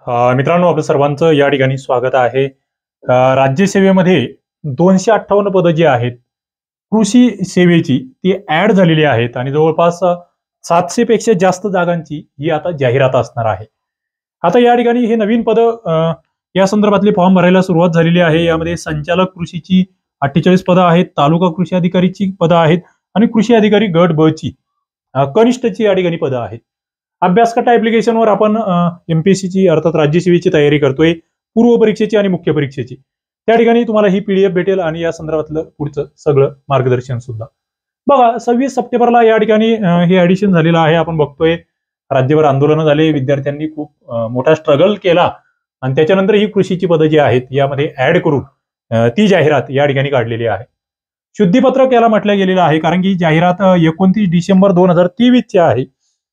मित्रांनो, आपलं सर्वांचं या ठिकाणी स्वागत आहे. राज्यसेवेमध्ये 258 पदं जी आहेत कृषी सेवेची ती ऍड झालेली आहेत आणि जवळपास 700 पेक्षा जास्त जागांची ही आता जाहिरात असणार आहे. आता या ठिकाणी हे नवीन पदं या संदर्भातले फॉर्म भरायला सुरुवात झालेली आहे. यामध्ये संचालक कृषीची 48 पदं आहेत, तालुका कृषी अधिकारीची पदं आहेत आणि कृषी अधिकारी गट ब ची कनिष्ठची या ठिकाणी पदं आहेत. अभ्यासकट्टा ऍप्लिकेशनवर आपण एमपीएससीची अर्थात राज्यसेवेची तयारी करतोय, पूर्व परीक्षेची आणि मुख्य परीक्षेची. त्या ठिकाणी तुम्हाला ही पीडीएफ भेटेल आणि या संदर्भातलं पुढचं सगळं मार्गदर्शन सुद्धा. बघा, 26 सप्टेंबरला या ठिकाणी हे ऍडिशन झालेलं आहे. आपण बघतोय राज्यभर आंदोलनं झाले, विद्यार्थ्यांनी खूप मोठा स्ट्रगल केला आणि त्याच्यानंतर ही कृषीची पदं जी आहेत यामध्ये ऍड करून ती जाहिरात या ठिकाणी काढलेली आहे. शुद्धीपत्रक याला म्हटलं गेलेलं आहे कारण की जाहिरात 29 डिसेंबर 2023 ची आहे.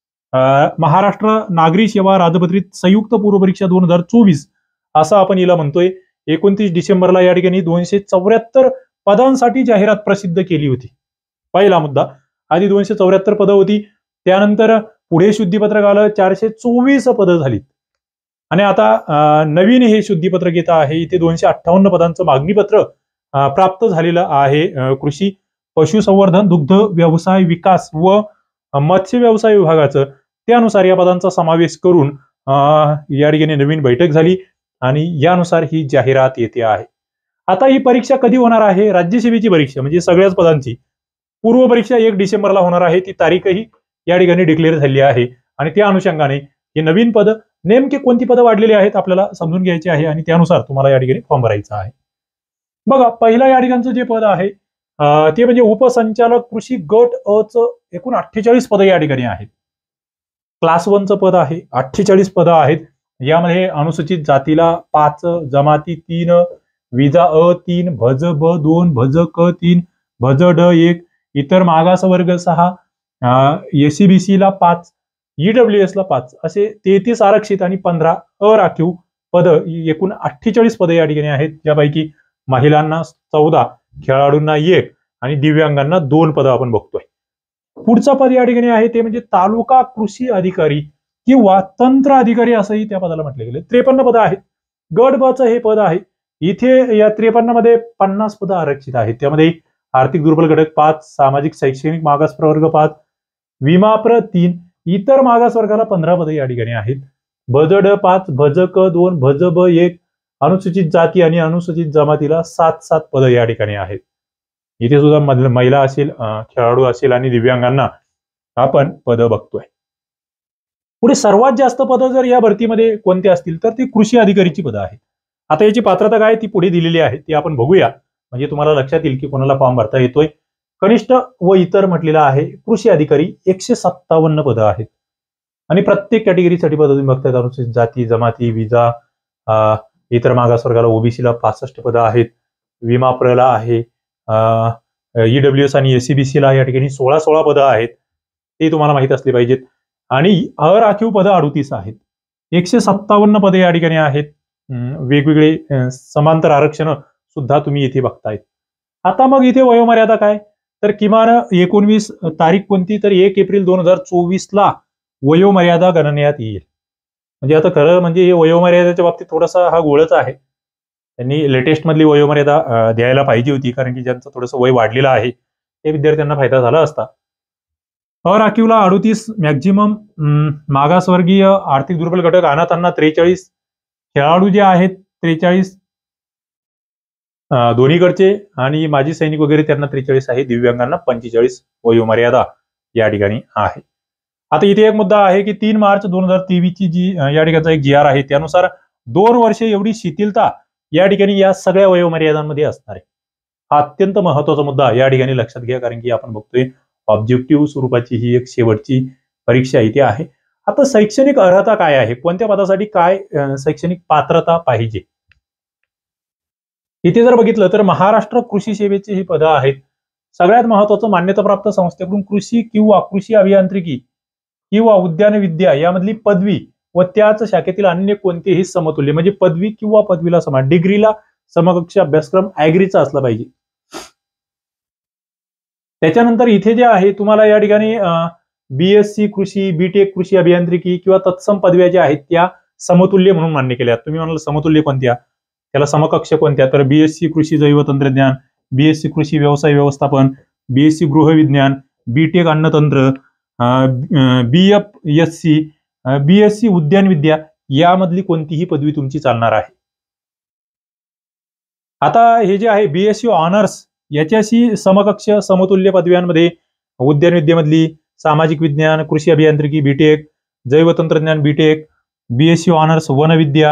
महाराष्ट्र नागरी सेवा राजपत्रित संयुक्त पूर्व परीक्षा 2024 असं आपण हिला म्हणतोय. 29 डिसेंबरला या ठिकाणी 274 पदांसाठी जाहिरात प्रसिद्ध केली होती. पहिला मुद्दा, आधी 274 पदं होती, त्यानंतर पुढे शुद्धीपत्रक आलं, 424 पदं झालीत आणि आता नवीन हे शुद्धीपत्रक येत आहे. इथे 258 पदांचं मागणीपत्र प्राप्त झालेलं आहे. कृषी पशुसंवर्धन, दुग्ध व्यवसाय विकास व मत्स्य व्यवसाय विभागाचं, त्यानुसार या पदांचा समावेश करून या ठिकाणी नवीन बैठक झाली आणि यानुसार ही जाहिरात येते आहे. आता ही परीक्षा कधी होणार आहे? राज्यसेवेची परीक्षा म्हणजे सगळ्याच पदांची पूर्व परीक्षा 1 डिसेंबरला होणार आहे. ती तारीखही या ठिकाणी डिक्लेअर झाली आहे आणि त्या अनुषंगाने हे नवीन पद, नेमके कोणती पदं वाढलेली आहेत आपल्याला समजून घ्यायची आहे आणि त्यानुसार तुम्हाला या ठिकाणी फॉर्म भरायचा आहे. बघा, पहिलं या ठिकाणचं जे पद आहे ते म्हणजे उपसंचालक कृषी गट अ च एकूण 48 पदं या ठिकाणी आहेत. क्लास 1 चं पद आहे, 48 पदं आहेत. यामध्ये अनुसूचित जातीला 5, जमाती 3, विजा अ 3, भज ब 2, भज क 3, भज ड 1, इतर मागासवर्ग 6, एसीबीसी ला 5, ईडब्ल्यूएस ला 5 असे 33 आरक्षित आणि 15 अराखीव पदं, एकूण 48 पदं या ठिकाणी आहेत. ज्यापैकी महिलांना 14, खेळाडूंना 1 आणि दिव्यांगांना 2 पदं आपण बघतोय. पुढचं पद या ठिकाणी आहे ते म्हणजे तालुका कृषी अधिकारी किंवा तंत्र अधिकारी असंही त्या पदाला म्हटले गेले. 53 पदं आहेत. गट ब चं हे पद आहे. इथे या 53 मध्ये 50 पदं आरक्षित आहेत. त्यामध्ये आर्थिक दुर्बल घटक 5, सामाजिक शैक्षणिक मागास प्रवर्ग 5, विमाप्र 3, इतर मागास वर्गाला 15 पदं या ठिकाणी आहेत. भज ड 5, भज क 2, भज ब 1, अनुसूचित जाती आणि अनुसूचित जमातीला 7 पदं या ठिकाणी आहेत. इथे सुद्धा महिला असेल, खेळाडू असेल आणि दिव्यांगांना आपण पदं बघतोय. पुढे सर्वात जास्त पदं जर या भरतीमध्ये कोणते असतील तर ती कृषी अधिकारीची पदं आहेत. आता याची पात्रता काय ती पुढे दिलेली आहे, ती आपण बघूया म्हणजे तुम्हाला लक्षात येईल की कोणाला फॉर्म भरता येतोय. कनिष्ठ व इतर म्हटलेलं आहे. कृषी अधिकारी 157 पदं आहेत आणि प्रत्येक कॅटेगरीसाठी पदं तुम्ही बघताय. अनुसूचित जाती, जमाती, विजा, इतर मागासवर्गाला ओबीसीला 65 पदं आहेत. विमाप्रला आहे, ईडब्ल्यूएस आणि एसीबीसी ला या ठिकाणी 16 पदं आहेत. ते तुम्हाला माहित असले पाहिजेत आणि अराखीव पदं 38 आहेत. 157 पदे या ठिकाणी आहेत. वेगवेगळे समांतर आरक्षण सुद्धा तुम्ही इथे बघतायत. आता मग इथे वयोमर्यादा काय, तर किमान 19 तारीख कोणती, तर 1 एप्रिल 2024 ला वयोमर्यादा गणण्यात येईल. म्हणजे आता खरं म्हणजे हे वयोमर्यादेच्या बाबतीत थोडासा हा गोळच आहे. त्यांनी लेटेस्ट मधली वयोमर्यादा द्यायला पाहिजे होती कारण की ज्यांचं थोडंसं वय वाढलेलं आहे ते विद्यार्थ्यांना फायदा झाला असता. अराखीवला 38, मॅक्झिमम मागासवर्गीय, आर्थिक दुर्बल घटक, अनाथांना 43, खेळाडू जे आहेत 43 दोन्हीकडचे आणि माजी सैनिक वगैरे त्यांना 43 आहे. दिव्यांगांना 45 वयोमर्यादा या ठिकाणी आहे. आता इथे एक मुद्दा आहे की 3 मार्च 2023 ची जी या ठिकाणचा एक GR आहे त्यानुसार 2 वर्षे एवढी शिथिलता या ठिकाणी या सगळ्या वयोमर्यादांमध्ये असणार आहे. हा अत्यंत महत्वाचा मुद्दा या ठिकाणी लक्षात घ्या कारण की आपण बघतोय ऑब्जेक्टिव्ह स्वरूपाची ही एक शेवटची परीक्षा इथे आहे. आता शैक्षणिक अर्हता काय आहे, कोणत्या पदासाठी काय शैक्षणिक पात्रता पाहिजे, इथे जर बघितलं तर महाराष्ट्र कृषी सेवेची ही पदं आहेत. सगळ्यात महत्वाचं, मान्यताप्राप्त संस्थेकडून कृषी किंवा कृषी अभियांत्रिकी किंवा उद्यान विद्या यामधली पदवी व त्याच शाखेतील अन्य कोणतेही समतुल्य म्हणजे पदवी किंवा पदवीला समान, डिग्रीला समकक्ष अभ्यासक्रम ऍग्रीचा असला पाहिजे. त्याच्यानंतर इथे जे आहे तुम्हाला या ठिकाणी बीएससी कृषी, बीटेक कृषी अभियांत्रिकी किंवा तत्सम पदव्या ज्या आहेत त्या समतुल्य म्हणून मान्य केल्या. तुम्ही म्हणाल समतुल्य कोणत्या, त्याला समकक्ष कोणत्या, तर बीएससी कृषी जैव तंत्रज्ञान, बीएससी कृषी व्यवसाय व्यवस्थापन, बीएससी गृहविज्ञान, बीटेक अन्नतंत्र, बीएफएससी, बीएससी उद्यान विद्या, यामधली कोणतीही पदवी तुमची चालणार आहे. आता हे जे आहे बीएससी ऑनर्स, याच्याशी समकक्ष समतुल्य पदव्यांमध्ये उद्यान विद्येमधली सामाजिक विज्ञान, कृषी अभियांत्रिकी बीटेक, जैव तंत्रज्ञान बीटेक, बीएससी ऑनर्स वनविद्या,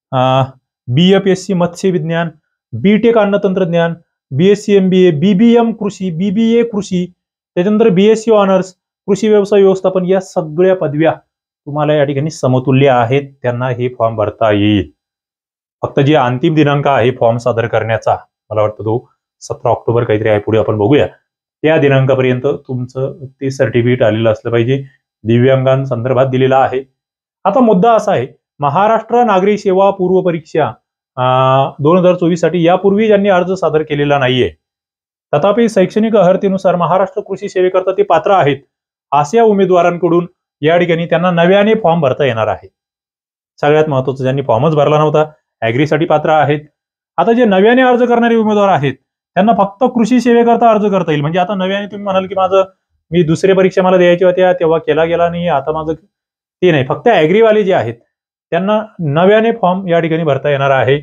बीएफएससी मत्स्य विज्ञान, बीटेक अन्नतंत्रज्ञान, बीएससी एमबीए, बीबीएम कृषी, बीबीए कृषी, त्याच्यानंतर बीएससी ऑनर्स कृषी व्यवसाय व्यवस्थापन, या सगळ्या पदव्या तुम्हाला या ठिकाणी समतुल्य आहेत, त्यांना हे फॉर्म भरता येईल. फक्त जे अंतिम दिनांक आहे फॉर्म सादर करण्याचा, मला वाटतं तो 17 ऑक्टोबर काहीतरी आहे, पुढे आपण बघूया, त्या दिनांकापर्यंत तुमचं ते सर्टिफिकेट आलेलं असलं पाहिजे. दिव्यांगांसंदर्भात दिलेला आहे. आता मुद्दा असा आहे, महाराष्ट्र नागरी सेवा पूर्व परीक्षा 2024 साठी यापूर्वी ज्यांनी अर्ज सादर केलेला नाहीये, तथापि शैक्षणिक अर्हतेनुसार महाराष्ट्र कृषी सेवेकरता ते पात्र आहेत, अशा उमेदवारांकडून या ठिकाणी त्यांना नव्याने फॉर्म भरता येणार आहे. सगळ्यात महत्वाचं, ज्यांनी फॉर्मच भरला नव्हता, ऍग्रीसाठी पात्र आहेत. आता जे नव्याने अर्ज करणारे उमेदवार आहेत त्यांना फक्त कृषी सेवेकरता अर्ज करता येईल. म्हणजे आता नव्याने तुम्ही म्हणाल की मी दुसऱ्या परीक्षा मला द्यायच्या होत्या, तेव्हा केला गेला नाही, आता माझं ते नाही, फक्त ऍग्रीवाले जे आहेत त्यांना नव्याने फॉर्म या ठिकाणी भरता येणार आहे.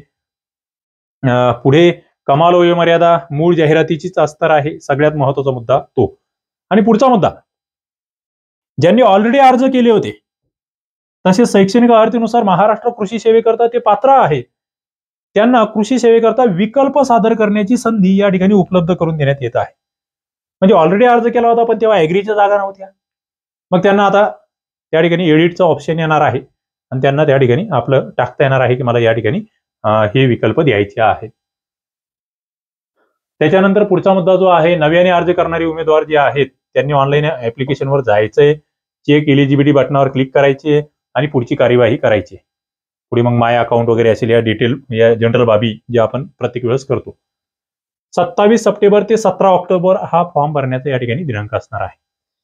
पुढे कमाल वयोमर्यादा मूळ जाहिरातीचीच असणार आहे, सगळ्यात महत्वाचा मुद्दा तो. आणि पुढचा मुद्दा, ज्यांनी ऑलरेडी अर्ज केले होते तसेच शैक्षणिक अर्हतेनुसार महाराष्ट्र कृषी सेवेकरता ते पात्र आहे, त्यांना कृषी सेवेकरता विकल्प सादर करण्याची संधी या ठिकाणी उपलब्ध करून देण्यात येत आहे. म्हणजे ऑलरेडी अर्ज केला होता पण तेव्हा ऍग्रीच्या जागा नव्हत्या, मग त्यांना आता त्या ठिकाणी एडिटचा ऑप्शन येणार आहे आणि त्यांना त्या ठिकाणी आपलं टाकता येणार आहे की मला या ठिकाणी हे विकल्प द्यायचे आहेत. त्याच्यानंतर पुढचा मुद्दा जो आहे, नव्याने अर्ज करणारे उमेदवार जे आहेत त्यांनी ऑनलाईन ऍप्लिकेशनवर जायचंय, चेक एलिजिबिलिटी बटनावर क्लिक करायचे आणि पुढची कार्यवाही करायची. पुढे मग माय अकाउंट वगैरे असेल, या डिटेल या जनरल बाबी जे आपण प्रत्येक वेळेस करतो. 27 सप्टेंबर ते 17 ऑक्टोबर हा फॉर्म भरण्याचा या ठिकाणी दिनांक असणार आहे.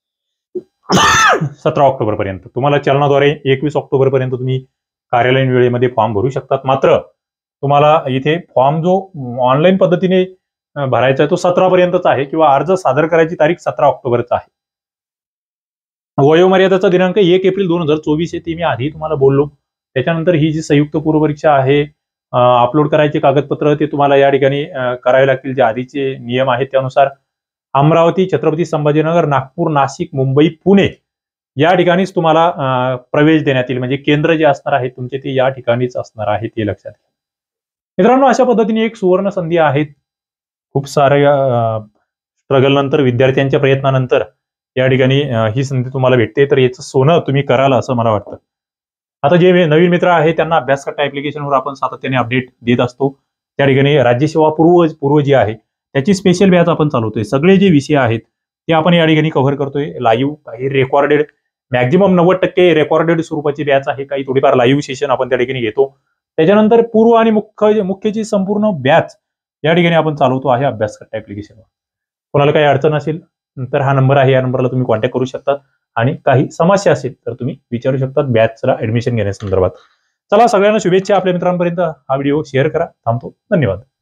17 ऑक्टोबर पर्यंत तुम्हाला चलनाद्वारे 21 ऑक्टोबर पर्यंत तुम्ही कार्यालयीन वेळेमध्ये फॉर्म भरू शकतात. मात्र तुम्हाला इथे फॉर्म जो ऑनलाईन पद्धतीने भरायचा आहे तो 17 पर्यंतच आहे, किंवा अर्ज सादर करायची तारीख 17 ऑक्टोबरच आहे. वयोमर्यादेचा दिनांक 1 एप्रिल 2024 आहे, ती मी आधी तुम्हाला बोललो. त्याच्यानंतर ही जी संयुक्त पूर्व परीक्षा आहे, अपलोड करायचे कागदपत्र ते तुम्हाला या ठिकाणी करावे लागतील, जे आधीचे नियम आहेत त्यानुसार. अमरावती, छत्रपती संभाजीनगर, नागपूर, नाशिक, मुंबई, पुणे या ठिकाणीच तुम्हाला प्रवेश देण्यात येईल. म्हणजे केंद्र जे असणार आहे तुमचे ते या ठिकाणीच असणार आहे, ते लक्षात घ्या. मित्रांनो, अशा पद्धतीने एक सुवर्ण संधी आहे. खूप साऱ्या स्ट्रगल नंतर, विद्यार्थ्यांच्या प्रयत्नानंतर या ठिकाणी ही संधी तुम्हाला भेटते, तर याचं सोनं तुम्ही कराल असं मला वाटतं. आता जे नवीन मित्र आहे त्यांना अभ्यासकट्टा ऍप्लिकेशनवर आपण सातत्याने अपडेट देत असतो. त्या ठिकाणी राज्यसेवा पूर्व जी आहे त्याची स्पेशल बॅच आपण चालवतोय. सगळे जे विषय आहेत ते आपण या ठिकाणी कव्हर करतोय. लाईव्ह, काही रेकॉर्डेड, मॅक्झिमम 90% रेकॉर्डेड स्वरूपाची बॅच आहे. काही थोडीफार लाईव्ह सेशन आपण त्या ठिकाणी घेतो. त्याच्यानंतर पूर्व आणि मुख्यची संपूर्ण बॅच या ठिकाणी आपण चालवतो आहे अभ्यासकट्टा ऍप्लिकेशनवर. कोणाला काही अडचण असेल तर हा नंबर आहे, या नंबरला तुम्ही कॉन्टॅक्ट करू शकता. आणि काही समस्या असेल तर तुम्ही विचारू शकता बॅचला ऍडमिशन घेण्यासंदर्भात. चला, सगळ्यांना शुभेच्छा. आपल्या मित्रांपर्यंत हा व्हिडिओ शेअर करा. थांबतो. धन्यवाद.